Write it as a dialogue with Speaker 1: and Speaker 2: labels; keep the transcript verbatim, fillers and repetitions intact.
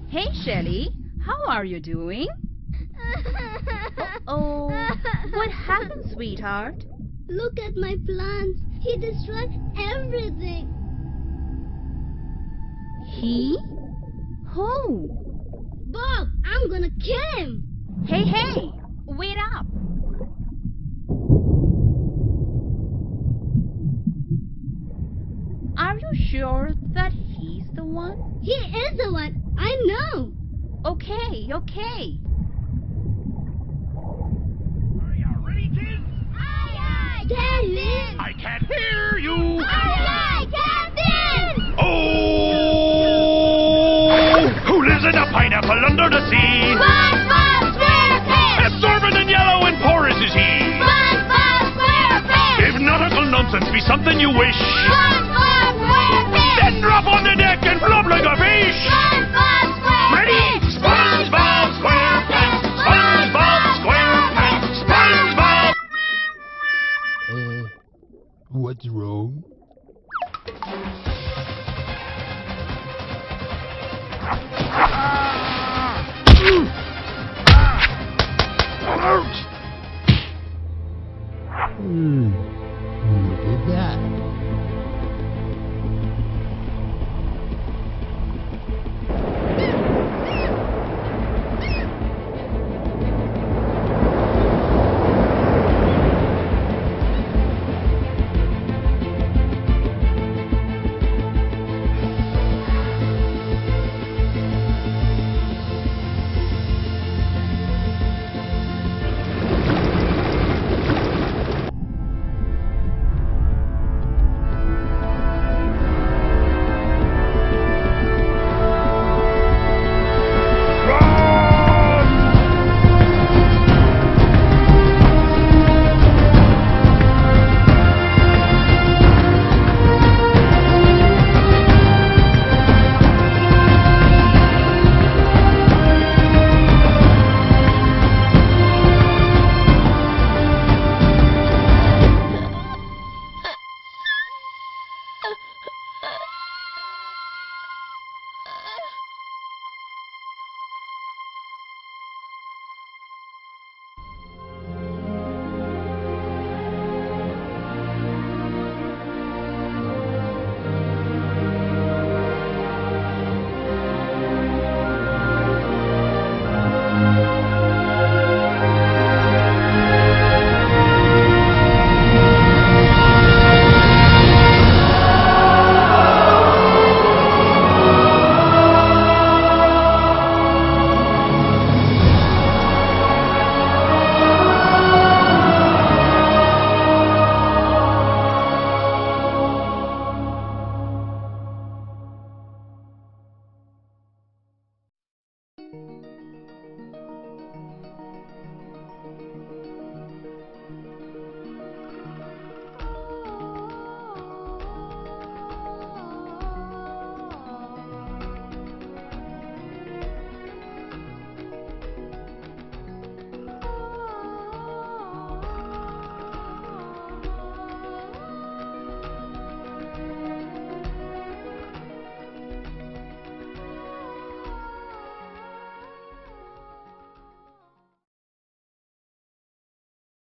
Speaker 1: Hey, Shelly. How are you doing? Oh, what happened, sweetheart?
Speaker 2: Look at my plants. He destroyed everything.
Speaker 1: He? Who?
Speaker 2: Bob, I'm gonna kill him.
Speaker 1: Hey, hey! Wait up! Are you sure that he's the one?
Speaker 2: He is the one. I know.
Speaker 1: Okay, okay.
Speaker 3: Are you ready, kids?
Speaker 2: Aye, aye, Captain.
Speaker 3: I can't hear you.
Speaker 2: Aye, aye, Captain.
Speaker 3: Oh! Who lives in a pineapple under the sea?
Speaker 2: SpongeBob SquarePants.
Speaker 3: Absorbent and yellow and porous is he.
Speaker 2: SpongeBob SquarePants.
Speaker 3: If nautical nonsense be something you wish,
Speaker 2: SpongeBob SquarePants.
Speaker 3: then drop on the deck and flop like a fish.
Speaker 2: SpongeBob SquarePants.
Speaker 3: Ready? SpongeBob SquarePants. SpongeBob SquarePants. SpongeBob.
Speaker 4: Uh, what's wrong?
Speaker 3: Ouch!
Speaker 4: Hmm.